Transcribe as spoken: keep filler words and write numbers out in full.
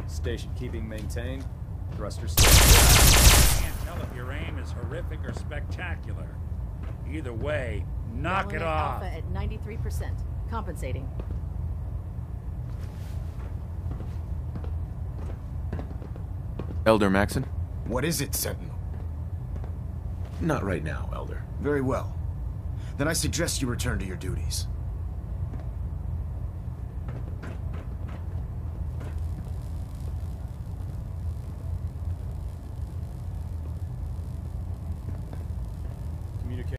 Station keeping maintained. Thruster stable. Can't tell if your aim is horrific or spectacular. Either way, knock it off. Alpha at ninety-three percent. Compensating. Elder Maxon? What is it, Sentinel? Not right now, Elder. Very well. Then I suggest you return to your duties.